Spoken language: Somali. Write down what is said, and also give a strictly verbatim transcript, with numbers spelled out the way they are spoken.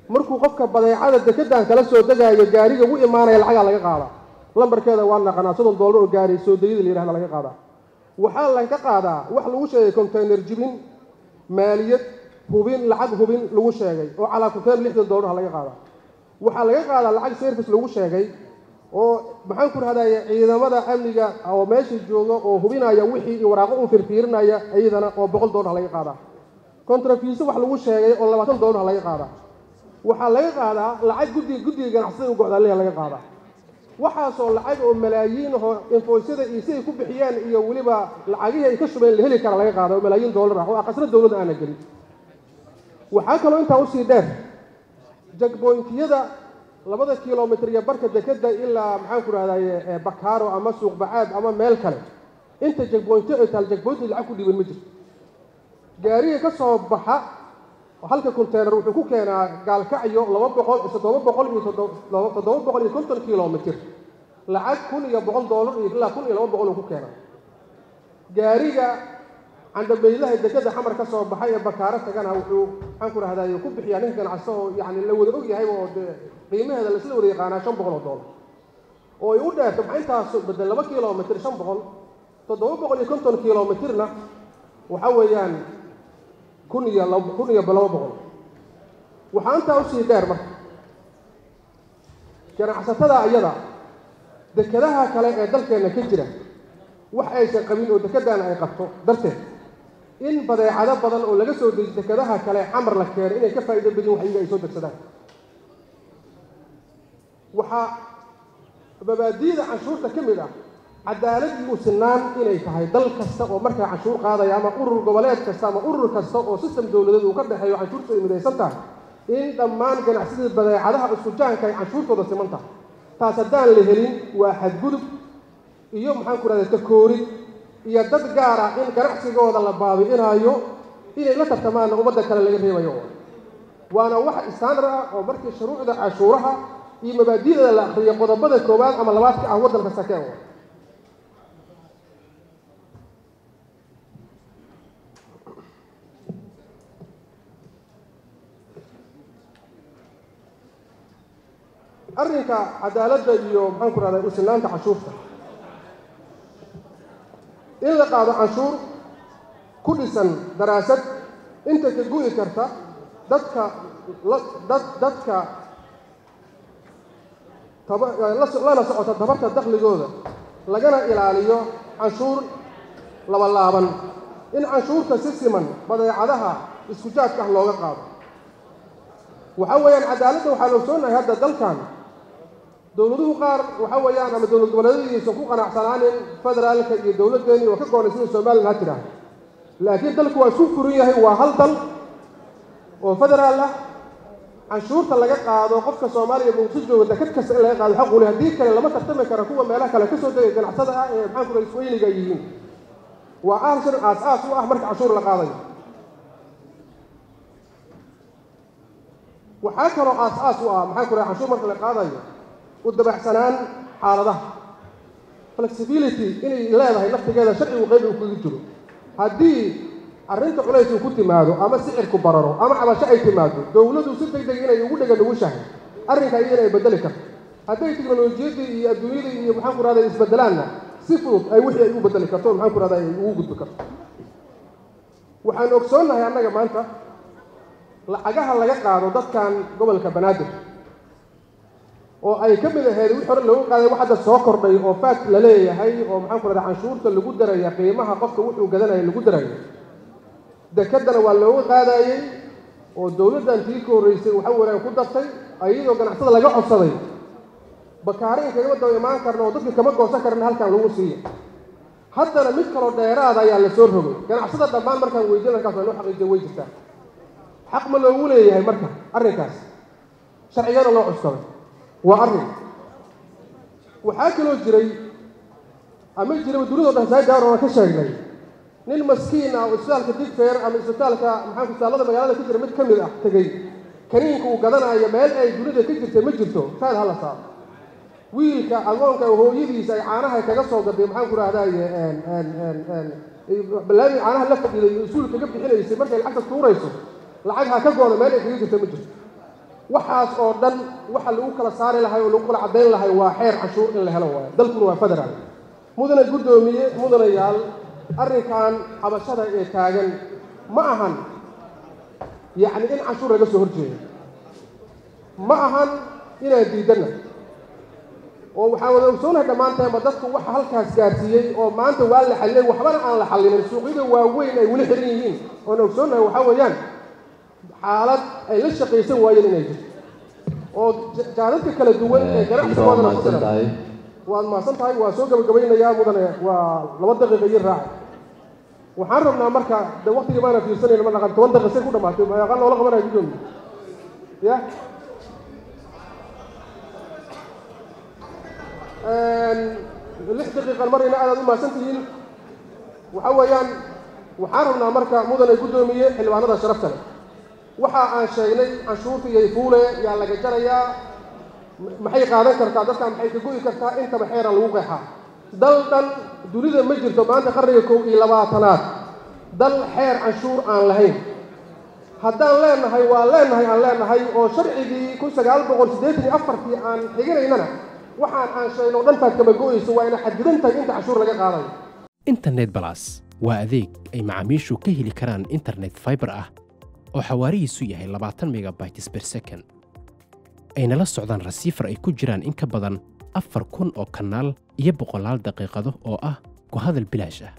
markuu qofka badeecada dekedan kala soo degaayo gaariga u imaanaya lacag laga qaadaa lambarkeeda waa naqanaa soddon dollar oo gaari soo degida la yiraahdo laga qaadaa waxaa laga qaadaa wax lagu sheegay container jibin maaliyad hubin lacag hubin lagu sheegay oo calaa container lixdan dollar laga qaadaa waxaa laga qaadaa lacag service lagu sheegay oo maxaan ku raadayay ciidamada amniga oo meesha jooga oo hubinaya wixii waraaqo u firfiirinaya ayadana oo boqol dollar laga qaadaa contrafiiso wax lagu sheegay oo labaatan dollar laga qaadaa waxaa laga qaadaa lacag guddi guddiga ganacsiga u go'daaleeya laga qaadaa waxaasoo lacag oo malaayiin oo infoysyada iyo si ay ku bixiyaan iyo weliba lacagihii ay ka shubeen la heli kara laga qaado oo malaayiin dollar ah oo aqasna dowladda aana gelin waxaa kaloo intaa usii dheer jagboyntiyada labada kilomitr iyo barka dekeda ilaa maxaan ku rahdaye bakaaro ama suuq bacaad ama meel kale inta jagboynti ay taal jagboynti lacag ku dhiban ma jirto gaariga ka soo baxa halka container wuxuu ku keenaa gaalkacyo laba boqol toddoba boqol iyo toddoba boqol iyo konton kilomitr lacag kun iyo boqol dollar iyo ilaa kun iyo laba boqol uu ku keenaa gaariga candhabaylaha dekeda xamar ka soo baxay ee bakaaro tagana wuxuu maxaan ku rahdaye ku bixiyaa nin ganacso oo yacni la wada og yahay oo qiimaheeda la isla wada yaqaanaa shan boqol oo dollar oo ay u dheerto maxaa intaas bedel laba kilomitr shan boqol toddoba boqol iyo konton kilomitrna waxa weeyaan kun iyo kun iyo laba boqol waxaa intaa usii dheer marka ganacsatada ayada dekedaha kale ee dalkeenna ka jira wax aysan qabin oo dekedana ay qabto darteed in badeecado badan oo laga soo dejiyo dekedaha kale xamar la keeno inay ka faa'iido badan wax iyaga ay soo degsadaan waxaa mabaadi'da canshuurta ka mid ah cadaalad iyo sinaan inay tahay dal kasta oo markaa canshuur qaadaya ama urur goboleed kasta ama urur kasta oo system dowladeed uu ka dhexeeyo canshuurta ay midaysan tahay in dhammaan ganacsiga badeecadaha isku jaanka ay canshuurtooda siman tahay taas haddaan la helin waa xadgudub iyo maxaan ku rahday takoorid iyo dad gaar ah in ganacsigooda la baabi'inayo inay la tartamaan ummadda kale laga reebayo waana wax standard ah oo markii shuruucda cashuuraha iyo mabaadi'da la akhriyo qodobada koowaad ama labaad ka ah waddan kasta ka ah arrinka cadaaladda iyo maxaan ku rahday usinaanta canshuurta in la qaado canshuur ku dhisan daraasad inta ka gu'i karta dadka dad dadka lana socota dabarta dakhligooda lagana ilaaliyo canshuur laba laaban in canshuurta si siman badeecadaha isku jaadka ah looga qaado waxa weeyaan cadaaladda waxaa la ogsoonahay hadda dalkan dowladuhu qaar waxa weeyaan ama dowlad goboleedyadiisa ku qanacsanaanin federaalka iyo dowladdeeni oo ka goonay sida somalilan ha tidhaahdo laakiin dalku waa isku furan yahay waa hal dal oo federaal ah canshuurta laga qaado qofka soomaaliya muqdisho jooga deked kasta in laga qaado xaq u leh haddii kale lama tartami kara kuwa meelaha kale ka soo degay ganacsada ah ee maxaan ku rahay isweyniga yihiin waa arrin aas-aas u ah marka canshuur la qaadayo waxaa kaloo aas-aas u ah maxaan ku rahay canshuur marka la qaadayo u dabacsanaan xaaladaha flexibility inay leedahay naftigeeda sharcigu qayb uu kaga jiro haddii arrinta culays uu ku timaado ama sicirku bararo ama cabasho ay timaado dowladdu si degdeg inay ugu dhega nugushahay arrinka iyana ay bedeli karto hadday teknolojiyaddii iyo adduunyadii iyo maxaan ku rahday isbedelaanna si fudud ay wixii ay u bedeli karto maxaan ku rahday ay ugu gudbi karto waxaan ogsoonnahay annaga maanta lacagaha laga qaado dadkan gobolka banaadir oo ay ka mid ahayd wixii hore loogu qaaday wax hadda soo kordhay oo fact la leeyahay oo maxaan ku rahday canshuurta lagu daraya qiimaha qofka wuxuu gadanaya lagu darayo dekedana waa looga qaadayey oo dowladdan tii ka horreysay waxa weeyaan ku dartay ayadoo ganacsada laga codsaday bakaare in kagama daba imaan karna oo dadka kama goosan karna halkan lagu siiya haddana mid kaloo dheeraada ayaa la soo rogay ganacsada dhammaan markaan weydiin halkaas waa loo xaqiijiya way jirtaa xaq ma loogu leeyahay marka arrinkaas sharcigana loo codsaday waa arrin waxaa kaloo jiray ama jiraba dunidao dhan saaidaar oona ka sheegnay nin maskiin ah oo isbitaalka digfeer ama isbitaalka maxaan isbitaallada magaalada ku jira mid ka mid ah tegey kaniinka uu gadanayo meel ay dunida ka jirtay ma jirto faal hala saaro wiilka agoonka hooyadiisa ay caanaha kaga soo gaday maxaan ku rahdaye balaami caanaha la fadhiday iyo usuul kaga bixinaysay markay lacagta tuurayso lacag ha ka gooda meel ay kaga jirta ma jirto waxaas oo dhan waxa lagu kala saari lahay oo lagu kala caddayn lahay waa xeer canshuur in la helo waayo dalkuna waa federaal mudane guddoomiye mudanayaal arrinkan xabashada ee taagan ma ahan yacni in canshuur laga soo horjeedo ma ahan inaan diidanna oo waxaan wada ogsoonahay dhammaanteenba dadku waxa halkaas gaarsiiyey oo maanta waa la xalliyey waxbana aan la xallinin suuqyada waaweyn ay weli xiran yihiin oon ogsoonahay waxaa weeyaan xaalad ay la shaqaysan waayeen inay jirto oo jaadadka kala duwan ee ganacsigoodana ku xiran waad mahadsan tahay waa soo gabagabaynayaa mudane waa laba daqiiqa iyo raaca waxaan rabnaa marka de waqtigii baana fiirsanayna ma dhaqan toban daqiiqay ku dhammaatay aqal noola qabanaya guddoomiye ya lix daqiiqan marayna aadaad u mahadsan tihiin waxa weeyaan waxaan rabnaa marka mudane guddoomiye xildhibaanada sharafta leh waxa aan sheegnay canshuurta iyo fuule yaa laga jarayaa maxay qaadan kartaa dadkan maxay ka go'i kartaa intaba xeera lagu qeexaa dal dhan dunida ma jirto maanta qarniga kow iyo labaatanaad dal xeer canshuur aan lahayn haddaan leenahay waa leenahay aan leenahay oo sharcigii kun sagaal boqol siddeetan iyo afartii aan xiginaynana waxaan aan sheegno dhantaad kama go'ayso waa ina xadidan tahay inta canshuur laga qaadayo internet plus waa adeeg ay macaamiishu ka heli karaan internet fiber ah oo xawaarihiisu yahay labaatan megabytes per second ayna la socdaan rasiifar ay ku jiraan in ka badan afar kun oo kanaal iyo boqolaal daqiiqado oo ah ku hadal bilaash ah